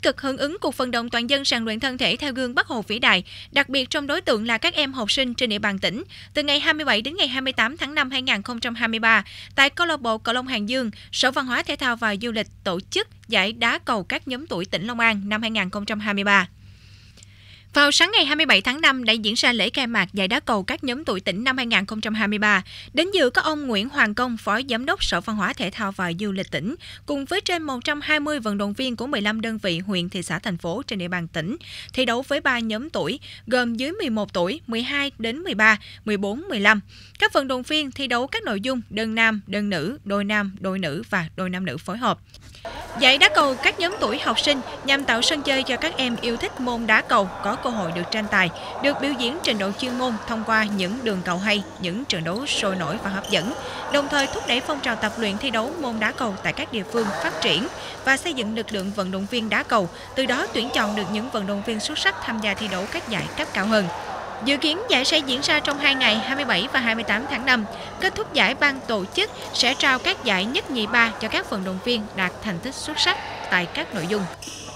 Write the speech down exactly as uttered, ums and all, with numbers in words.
tích cực hưởng ứng cuộc vận động toàn dân rèn luyện thân thể theo gương Bác Hồ vĩ đại, đặc biệt trong đối tượng là các em học sinh trên địa bàn tỉnh. Từ ngày hai mươi bảy đến ngày hai mươi tám tháng năm năm hai nghìn không trăm hai mươi ba, tại câu lạc bộ Cầu Lông Hàng Dương, Sở Văn hóa Thể thao và Du lịch tổ chức giải đá cầu các nhóm tuổi tỉnh Long An năm hai nghìn không trăm hai mươi ba. Vào sáng ngày hai mươi bảy tháng năm đã diễn ra lễ khai mạc giải đá cầu các nhóm tuổi tỉnh năm hai nghìn không trăm hai mươi ba. Đến dự có ông Nguyễn Hoàng Công, Phó Giám đốc Sở Văn hóa Thể thao và Du lịch tỉnh, cùng với trên một trăm hai mươi vận động viên của mười lăm đơn vị huyện, thị xã, thành phố trên địa bàn tỉnh, thi đấu với ba nhóm tuổi gồm dưới mười một tuổi, mười hai đến mười ba, mười bốn, mười lăm. Các vận động viên thi đấu các nội dung đơn nam, đơn nữ, đôi nam, đôi nữ và đôi nam nữ phối hợp. Giải đá cầu các nhóm tuổi học sinh nhằm tạo sân chơi cho các em yêu thích môn đá cầu có cơ hội được tranh tài, được biểu diễn trình độ chuyên môn thông qua những đường cầu hay, những trận đấu sôi nổi và hấp dẫn, đồng thời thúc đẩy phong trào tập luyện thi đấu môn đá cầu tại các địa phương phát triển và xây dựng lực lượng vận động viên đá cầu, từ đó tuyển chọn được những vận động viên xuất sắc tham gia thi đấu các giải cấp cao hơn. Dự kiến giải sẽ diễn ra trong hai ngày hai mươi bảy và hai mươi tám tháng năm. Kết thúc giải, ban tổ chức sẽ trao các giải nhất nhì ba cho các vận động viên đạt thành tích xuất sắc tại các nội dung.